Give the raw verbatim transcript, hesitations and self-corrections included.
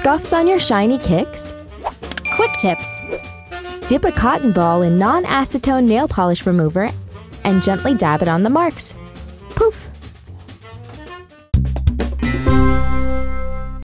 Scuffs on your shiny kicks? Quick tips. Dip a cotton ball in non-acetone nail polish remover and gently dab it on the marks. Poof!